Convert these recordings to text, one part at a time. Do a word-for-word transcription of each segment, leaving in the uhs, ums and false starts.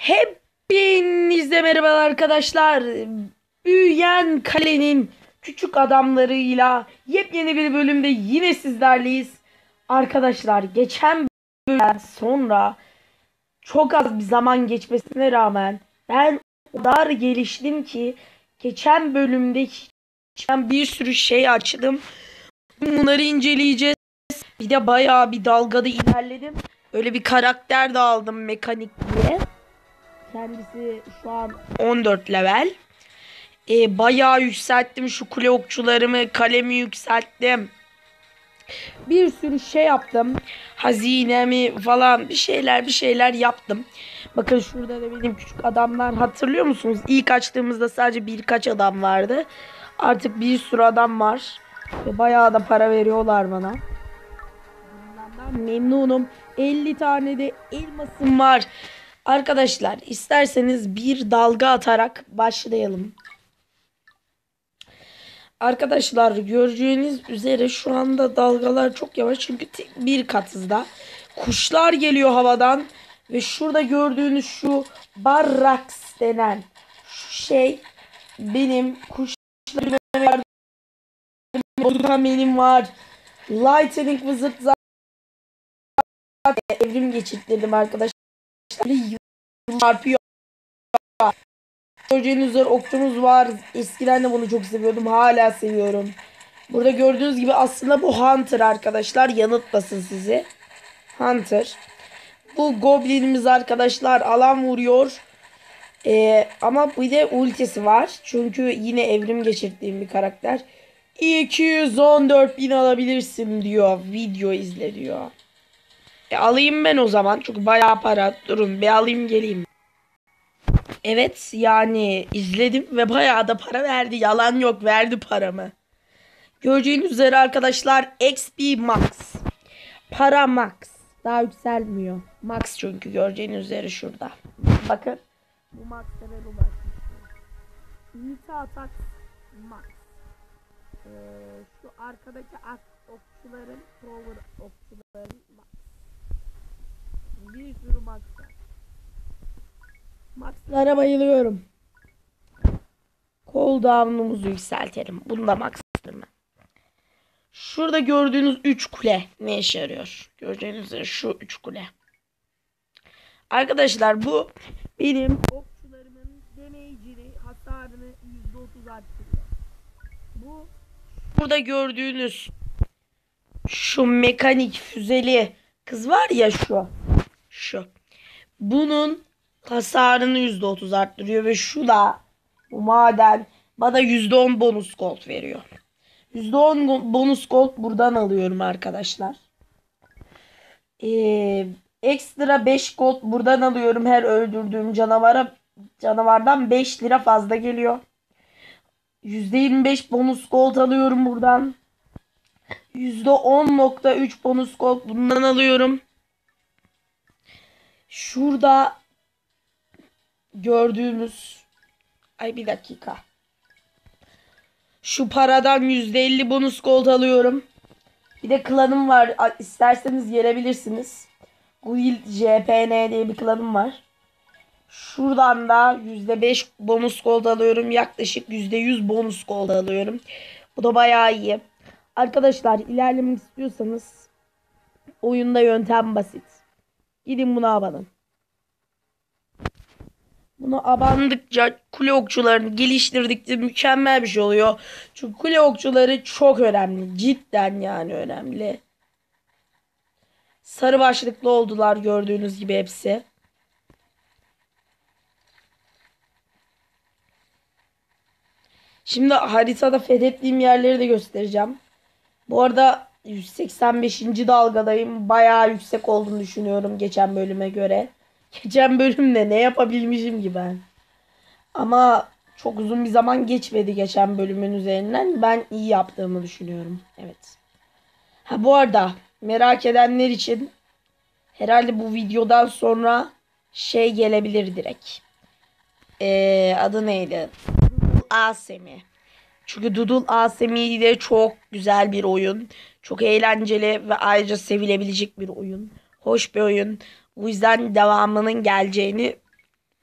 Hepinize merhabalar arkadaşlar. Büyüyen Kalenin küçük adamlarıyla yepyeni bir bölümde yine sizlerleyiz. Arkadaşlar geçen bölümden sonra çok az bir zaman geçmesine rağmen ben o kadar geliştim ki geçen bölümde hiç bir sürü şey açtım. Bunları inceleyeceğiz. Bir de bayağı bir dalgada ilerledim. Öyle bir karakter de aldım, mekanik diye. Kendisi şu an on dört level. Ee, bayağı yükselttim şu kule okçularımı, kalemi yükselttim. Bir sürü şey yaptım. Hazinemi falan bir şeyler bir şeyler yaptım. Bakın şurada da benim küçük adamlar, hatırlıyor musunuz? İlk açtığımızda sadece birkaç adam vardı. Artık bir sürü adam var. Ve bayağı da para veriyorlar bana. Bundan memnunum. elli tane de elmasım var. Arkadaşlar isterseniz bir dalga atarak başlayalım. Arkadaşlar gördüğünüz üzere şu anda dalgalar çok yavaş çünkü bir katızda. Kuşlar geliyor havadan ve şurada gördüğünüz şu barraks denen şu şey benim kuşlarım benim var. Lightning Wizard zaten evrim geçirttirdim arkadaşlar. Çarpıyor. Gördüğünüz üzere okçumuz var. Eskiden de bunu çok seviyordum. Hala seviyorum. Burada gördüğünüz gibi aslında bu Hunter arkadaşlar. Yanıltmasın sizi. Hunter. Bu Goblin'imiz arkadaşlar alan vuruyor. Ee, ama bir de ultisi var. Çünkü yine evrim geçirdiğim bir karakter. iki yüz on dört bin alabilirsin diyor. Video izle diyor. E, alayım ben o zaman. Çünkü bayağı para. Durun bir alayım geleyim. Evet yani izledim ve bayağı da para verdi. Yalan yok, verdi paramı. Gördüğünüz üzere arkadaşlar X P max. Para max. Daha yükselmiyor. Max çünkü gördüğünüz üzere şurada. Bakın. Bu max sever ulaşmıştır. Ünite atak max. Ee, şu arkadaki okçuların, power okçuların max. Bir sürü max var. Max'lara bayılıyorum. Cooldown'umuzu yükseltelim. Bunu da max'tırım ben. Şurada gördüğünüz üç kule ne işe yarıyor? Gördüğünüz üzere şu üç kule. Arkadaşlar bu benim okçularımın damage'ini, hasarını yüzde otuz arttırıyor. Bu burada gördüğünüz şu mekanik füzeli kız var ya, şu. Şu. Bunun hasarını yüzde otuz arttırıyor ve şu da bu maden bana yüzde on bonus gold veriyor. yüzde on bonus gold buradan alıyorum arkadaşlar. Ee, ekstra beş gold buradan alıyorum. Her öldürdüğüm canavara canavardan beş lira fazla geliyor. yüzde yirmi beş bonus gold alıyorum buradan. yüzde on nokta üç bonus gold bundan alıyorum. Şurada gördüğümüz, ay bir dakika. Şu paradan yüzde elli bonus gold alıyorum. Bir de klanım var. İsterseniz gelebilirsiniz. Guild J P N diye bir klanım var. Şuradan da yüzde beş bonus gold alıyorum. Yaklaşık yüzde yüz bonus gold alıyorum. Bu da bayağı iyi. Arkadaşlar ilerlemek istiyorsanız oyunda yöntem basit. Gidin buna abanın. Bunu abandıkça kule okçularını geliştirdikçe mükemmel bir şey oluyor. Çünkü kule okçuları çok önemli. Cidden yani önemli. Sarı başlıklı oldular gördüğünüz gibi hepsi. Şimdi haritada fethettiğim yerleri de göstereceğim. Bu arada yüz seksen beşinci dalgadayım. Bayağı yüksek olduğunu düşünüyorum geçen bölüme göre. Geçen bölümde ne yapabilmişim ki ben. Ama çok uzun bir zaman geçmedi geçen bölümün üzerinden. Ben iyi yaptığımı düşünüyorum. Evet. Ha bu arada merak edenler için herhalde bu videodan sonra şey gelebilir direkt. Ee, adı neydi? Dudul Asemi. Çünkü Dudul Asemi de çok güzel bir oyun. Çok eğlenceli ve ayrıca sevilebilecek bir oyun. Hoş bir oyun. O yüzden devamının geleceğini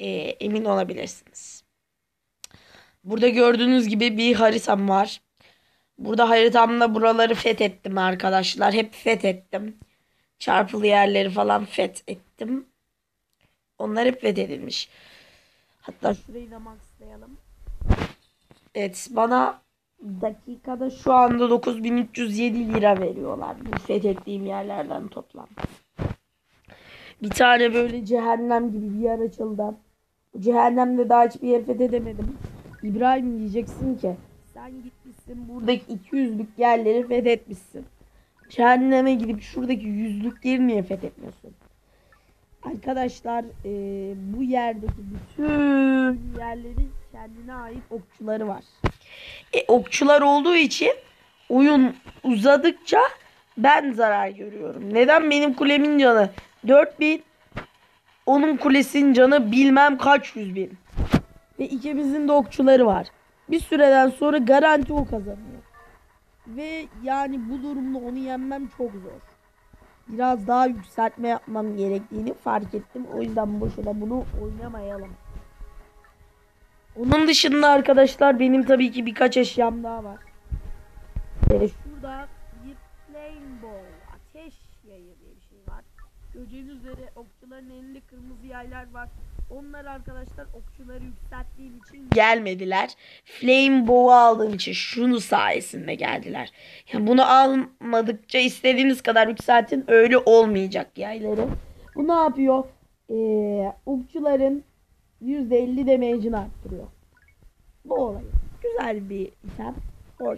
e, emin olabilirsiniz. Burada gördüğünüz gibi bir haritam var. Burada haritamda buraları fethettim arkadaşlar. Hep fethettim. Çarpılı yerleri falan fethettim. Onlar hep fethedilmiş. Hatta şurayı da maxlayalım. Evet, bana dakikada şu anda dokuz bin üç yüz yedi lira veriyorlar. Bu fethettiğim yerlerden toplam. Bir tane böyle cehennem gibi bir yer açıldı. Bu cehennemde daha hiçbir yer fethedemedim. İbrahim, diyeceksin ki sen gitmişsin buradaki iki yüzlük yerleri fethetmişsin. Cehenneme gidip şuradaki yüzlükleri niye fethetmiyorsun? Arkadaşlar e, bu yerdeki bütün yerlerin kendine ait okçuları var. E, okçular olduğu için oyun uzadıkça ben zarar görüyorum. Neden? Benim kulemin canı dört bin, onun kulesinin canı bilmem kaç yüz bin. Ve ikimizin de okçuları var. Bir süreden sonra garanti o kazanıyor. Ve yani bu durumda onu yenmem çok zor. Biraz daha yükseltme yapmam gerektiğini fark ettim. O yüzden boşuna bunu oynamayalım. Onun dışında arkadaşlar benim tabii ki birkaç eşyam daha var. Ee, şurada bir flame bow, ateş yayı diye bir şey var. Gördüğünüz üzere okçuların elinde kırmızı yaylar var. Onlar arkadaşlar okçuları yükselttiğim için gelmediler. Flame bow'u aldığım için şunu sayesinde geldiler. Yani bunu almadıkça istediğiniz kadar yükseltin, öyle olmayacak yayları. Bu ne yapıyor? Ee, okçuların yüzde elli damage'ini arttırıyor. Bu olay. Güzel bir item. Hoş.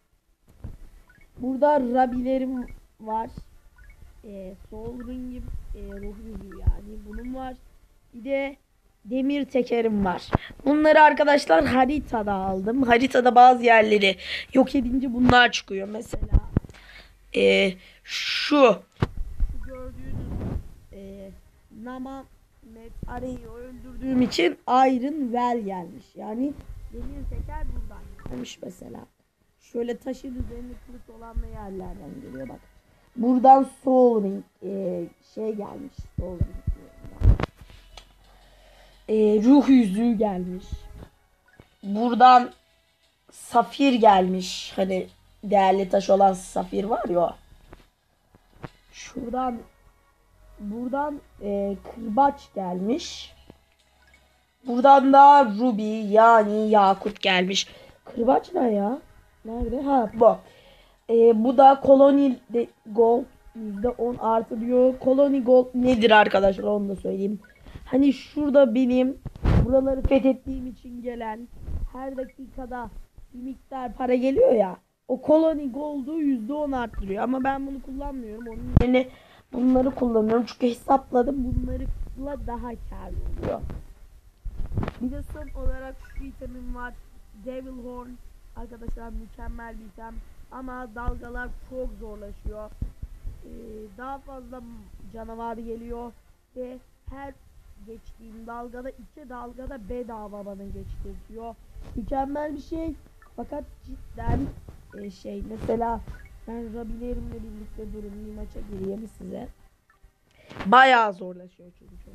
Burada rabilerim var. Ee, Soul Ring'im, e, ruh yüzüğü yani. Bunun var. Bir de demir tekerim var. Bunları arkadaşlar haritada aldım. Haritada bazı yerleri yok edince bunlar çıkıyor. Mesela e, şu, şu gördüğünüz e, Nama Met Aray'ı öldürdüğüm için Iron Well gelmiş. Yani demir teker buradan gelmiş mesela. Şöyle taşın üzerinde kılıç olan yerlerden geliyor bak. Buradan Soul Ring e, şey gelmiş. Soul Ring diyorum. E, ruh yüzüğü gelmiş. Buradan safir gelmiş. Hani değerli taş olan safir var ya. Şuradan buradan e, kırbaç gelmiş. Buradan da ruby yani yakut gelmiş. Kırbaç ne ya? Nerede? Ha bu. E, bu da Colony Gold yüzde on artırıyor. Colony Gold nedir arkadaşlar, onu da söyleyeyim. Hani şurada benim buraları fethettiğim için gelen her dakikada bir miktar para geliyor ya. O Colony Gold'u yüzde on arttırıyor. Ama ben bunu kullanmıyorum. Onun yerine bunları kullanıyorum. Çünkü hesapladım, bunlarla daha karlı oluyor. Bir de son olarak şu itemim var. Devil Horn. Arkadaşlar mükemmel bir item. Ama dalgalar çok zorlaşıyor. Ee, daha fazla canavar geliyor. Ve her geçtiğim dalgada iki dalgada bedava bana geçtirtiyor. Mükemmel bir şey. Fakat cidden e, şey mesela ben rabilerimle birlikte durun bir maça gireyim size. Bayağı zorlaşıyor çünkü.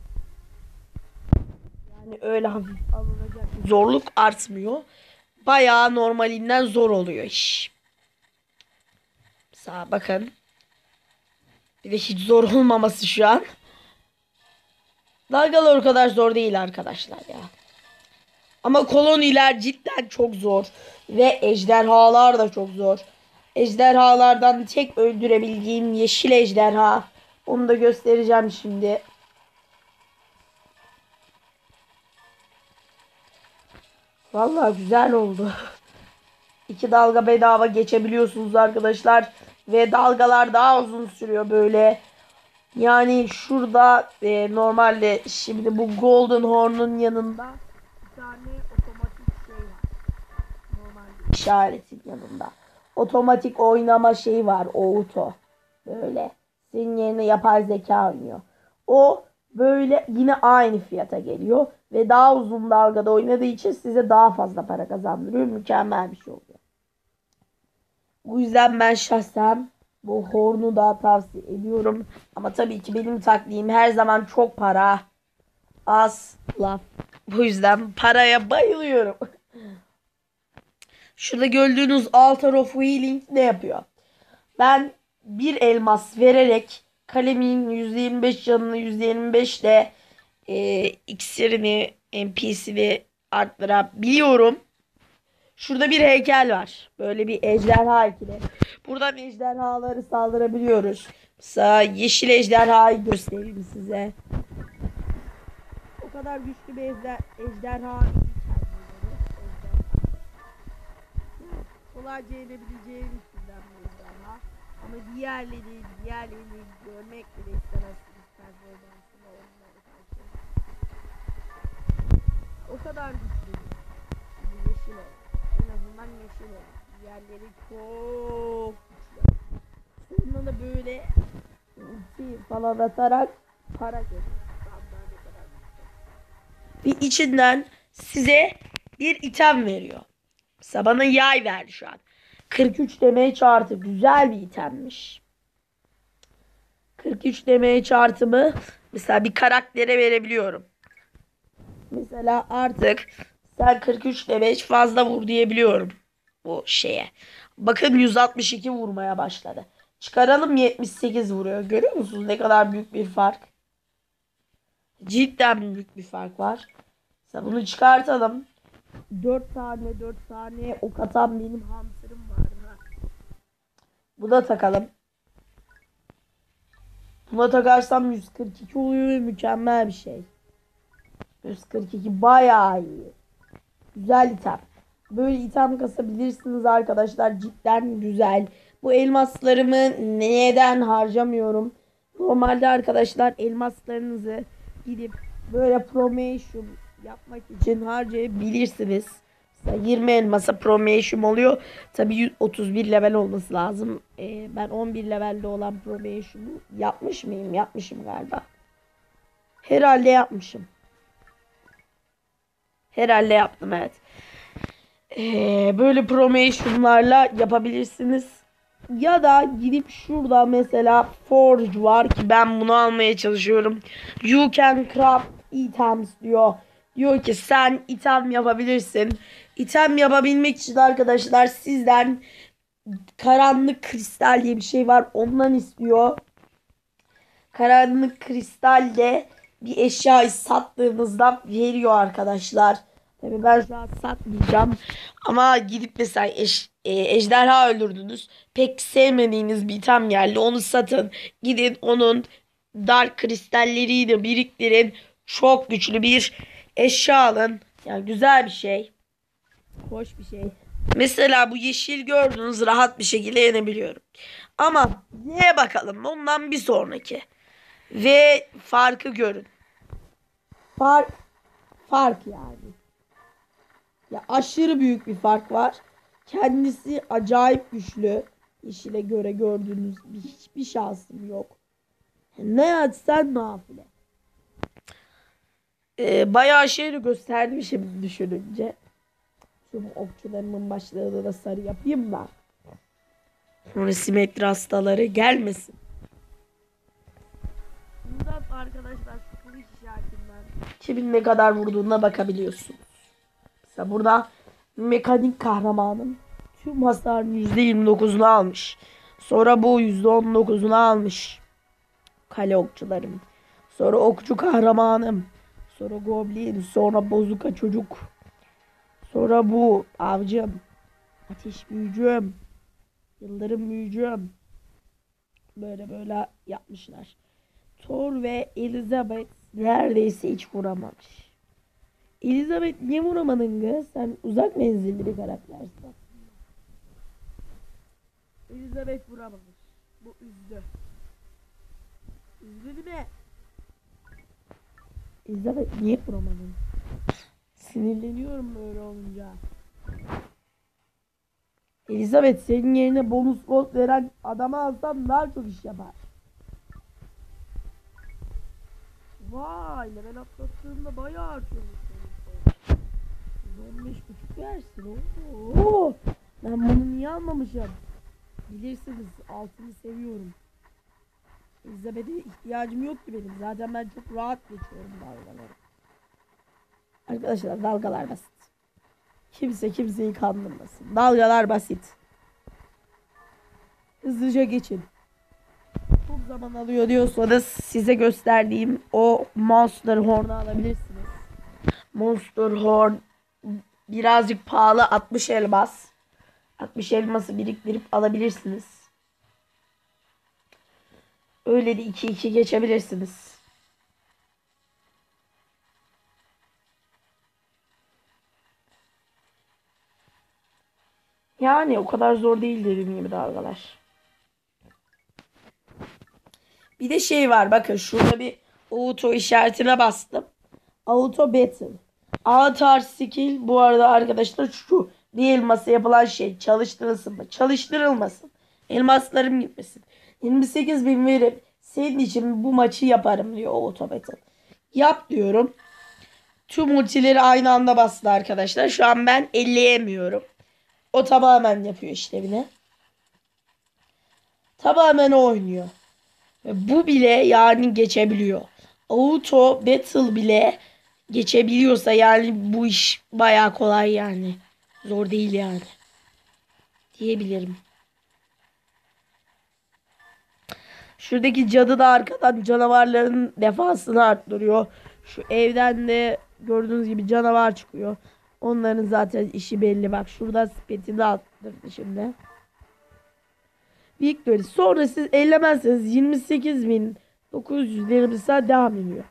Yani öyle hafif alınacak zorluk artmıyor. Bayağı normalinden zor oluyor iş. Mesela bakın. Bir de hiç zor olmaması şu an. Dalgalar o kadar zor değil arkadaşlar ya. Ama koloniler cidden çok zor. Ve ejderhalar da çok zor. Ejderhalardan tek öldürebildiğim yeşil ejderha. Onu da göstereceğim şimdi. Vallahi güzel oldu. İki dalga bedava geçebiliyorsunuz arkadaşlar. Ve dalgalar daha uzun sürüyor böyle. Yani şurada e, normalde şimdi bu Golden Horn'un yanında bir tane otomatik şey var. Normalde işaretin yanında. Otomatik oynama şeyi var. Auto. Böyle. Senin yerine yapay zeka oynuyor. O böyle yine aynı fiyata geliyor. Ve daha uzun dalgada oynadığı için size daha fazla para kazandırıyor. Mükemmel bir şey oluyor. Bu yüzden ben şahsen bu hornu da tavsiye ediyorum. Ama tabii ki benim taktiğim her zaman çok para. Az laf. Bu yüzden paraya bayılıyorum. Şurada gördüğünüz Altar of Healing ne yapıyor? Ben bir elmas vererek kalemin yüzde yirmi beş canını yüzde yirmi beş ile e, iksirini, N P C'ni arttırabiliyorum. Şurada bir heykel var. Böyle bir ejderha heykeli. Buradan ejderhaları saldırabiliyoruz. Mesela yeşil ejderhayı göstereyim size. O kadar güçlü bir ejder ejderha. Kolayca yenebileceğim türden bir ejderha. Ama diğerleri, diğerlerini görmek bile istemezsiniz performansını onlara karşı. O kadar güçlü. Şimdi yeşil ol. En azından yeşil ol. Diğerleri çok güçlü. Sonra da böyle ulti falan atarak para görüyor. Bir içinden size bir item veriyor. Mesela bana yay verdi şu an. kırk üç demeye çarptı. Güzel bir itemmiş. kırk üç demeye çarpımı mesela bir karaktere verebiliyorum. Mesela artık sen kırk üç demeye fazla vur diyebiliyorum bu şeye. Bakın yüz altmış iki vurmaya başladı. Çıkaralım, yetmiş sekiz vuruyor. Görüyor musunuz ne kadar büyük bir fark? Cidden büyük bir fark var. Mesela bunu çıkartalım. dört tane dört tane ok atan benim hamsterım var. Bu da takalım. Buna takarsam yüz kırk iki oluyor ve mükemmel bir şey. yüz kırk iki bayağı iyi. Güzel item. Böyle item kasabilirsiniz arkadaşlar. Cidden güzel. Bu elmaslarımı neden harcamıyorum? Normalde arkadaşlar elmaslarınızı gidip böyle promotion yapmak için harcayabilirsiniz. Mesela yirmi elmasa promotion oluyor. Tabii otuz bir level olması lazım. Ee, ben on bir levelde olan promotion'u yapmış mıyım? Yapmışım galiba. Herhalde yapmışım. Herhalde yaptım, evet. Ee, böyle promotion'larla yapabilirsiniz. Ya da gidip şurada mesela Forge var ki ben bunu almaya çalışıyorum. You can craft items diyor. Diyor ki sen item yapabilirsin. İtem yapabilmek için arkadaşlar sizden karanlık kristal diye bir şey var. Ondan istiyor. Karanlık kristalde bir eşyayı sattığınızda veriyor arkadaşlar. Tabii ben şu an satmayacağım. Ama gidip mesela eş, e, ejderha öldürdünüz. Pek sevmediğiniz bir item geldi. Onu satın. Gidin onun dark kristalleriyle biriktirin. Çok güçlü bir eşya alın. Yani güzel bir şey. Hoş bir şey. Mesela bu yeşil gördüğünüz rahat bir şekilde yenebiliyorum. Ama neye bakalım? Ondan bir sonraki. Ve farkı görün. Fark, fark yani. Ya aşırı büyük bir fark var. Kendisi acayip güçlü. Yeşile göre gördüğünüz hiçbir şansım yok. Ne açsan nafile. Ee, bayağı şeyi gösterdi şimdi düşününce. Şu okçularımın başlarına da sarı yapayım da. Sonra simetri hastaları gelmesin. Buradan arkadaşlar şu kılıç işaretinden kimin ne kadar vurduğuna bakabiliyorsunuz. Mesela burada mekanik kahramanım tüm hasarın yüzde yirmi dokuzunu almış. Sonra bu yüzde on dokuzunu almış. Kale okçularım. Sonra okçu kahramanım. Sonra goblin. Sonra bozuka çocuk. Sonra bu avcım. Ateş büyücüm. Yıldırım büyücüm. Böyle böyle yapmışlar. Thor ve Elizabeth neredeyse hiç vuramamış. Elizabeth niye vuramadın kız? Sen uzak menzilli bir karaktersin. Elizabeth vuramamış. Bu üzdü. Üzdü değil mi? Elizabeth niye vuramadın? Sinirleniyorum böyle olunca. Elizabeth senin yerine bonus gold veren adamı alsam daha çok iş yapar. Vay, level atlattığında bayağı artıyormuş. on beş buçuk versin. Oo. Ben bunu niye almamışım? Bilirsiniz altını seviyorum. Elizabeth'e ihtiyacım yok ki benim. Zaten ben çok rahat geçiyorum dalgaları. Arkadaşlar dalgalar basit. Kimse kimseyi kandırmasın. Dalgalar basit. Hızlıca geçin. Çok zaman alıyor diyorsanız size gösterdiğim o Monster Horn'u alabilirsiniz. Monster Horn birazcık pahalı, altmış elmas. altmış elması biriktirip alabilirsiniz. Öyle de iki iki geçebilirsiniz. Yani o kadar zor değil dediğim gibi dalgalar. Bir de şey var, bakın şurada bir auto işaretine bastım. Auto battle. Avatar skill bu arada arkadaşlar şu bir elması yapılan şey çalıştırılsın mı? Çalıştırılmasın. Elmaslarım gitmesin. yirmi sekiz bin verip senin için bu maçı yaparım diyor auto battle. Yap diyorum. Tüm ultileri aynı anda bastı arkadaşlar. Şu an ben elleyemiyorum. O tamamen yapıyor işlevini. Tamamen o oynuyor. Ve bu bile yani geçebiliyor. Auto battle bile geçebiliyorsa yani bu iş bayağı kolay yani. Zor değil yani. Diyebilirim. Şuradaki cadı da arkadan canavarların defansını arttırıyor. Şu evden de gördüğünüz gibi canavar çıkıyor. Onların zaten işi belli. Bak şurada spetini arttırdı şimdi. Victory. Sonra siz ellemezseniz yirmi sekiz bin dokuz yüz lira devam ediyor.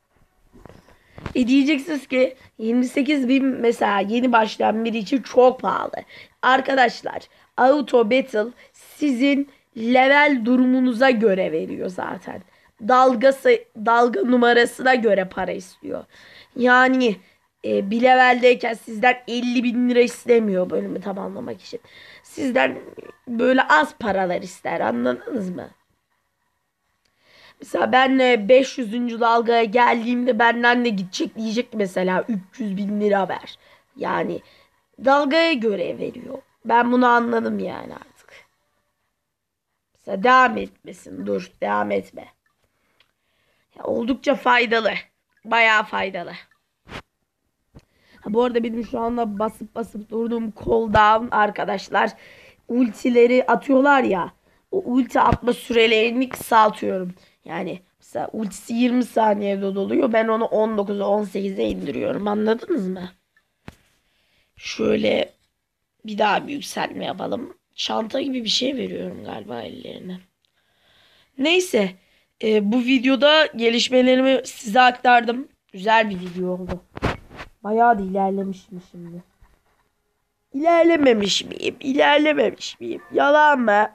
E diyeceksiniz ki yirmi sekiz bin mesela yeni başlayan biri için çok pahalı. Arkadaşlar Auto Battle sizin level durumunuza göre veriyor zaten. Dalgası, dalga numarasına göre para istiyor. Yani e, bir leveldeyken sizden elli bin lira istemiyor bölümü tamamlamak için. Sizden böyle az paralar ister, anladınız mı? Mesela ben beş yüzüncü dalgaya geldiğimde benden de gidecek diyecek mesela üç yüz bin lira ver. Yani dalgaya göre veriyor. Ben bunu anladım yani artık. Mesela devam etmesin. Dur devam etme. Ya, oldukça faydalı. Bayağı faydalı. Ha, bu arada benim şu anda basıp basıp durduğum cooldown arkadaşlar. Ultileri atıyorlar ya. O ulti atma sürelerini kısaltıyorum. Yani mesela ultisi yirmi saniyede doluyor. Ben onu on dokuza on sekize indiriyorum. Anladınız mı? Şöyle bir daha bir yükseltme yapalım. Çanta gibi bir şey veriyorum galiba ellerine. Neyse. E, bu videoda gelişmelerimi size aktardım. Güzel bir video oldu. Bayağı da ilerlemişim şimdi. İlerlememiş miyim? İlerlememiş miyim? Yalan mı?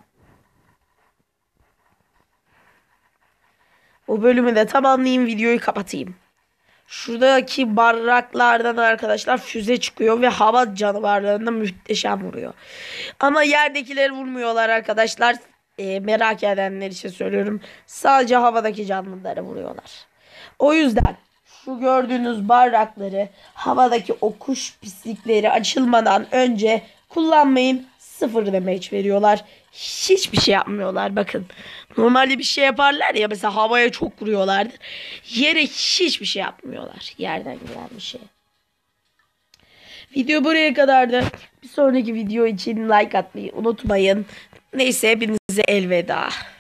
O bölümü de tamamlayayım, videoyu kapatayım. Şuradaki barraklardan arkadaşlar füze çıkıyor ve hava canavarlarına muhteşem vuruyor. Ama yerdekileri vurmuyorlar arkadaşlar. E, merak edenler için söylüyorum. Sadece havadaki canlıları vuruyorlar. O yüzden şu gördüğünüz barrakları havadaki o kuş pislikleri açılmadan önce kullanmayın. Sıfır damage veriyorlar. Hiçbir şey yapmıyorlar bakın. Normalde bir şey yaparlar ya mesela havaya çok vuruyorlardır. Yere hiçbir şey yapmıyorlar. Yerden gelen bir şey. Video buraya kadardı. Bir sonraki video için like atmayı unutmayın. Neyse hepinize elveda.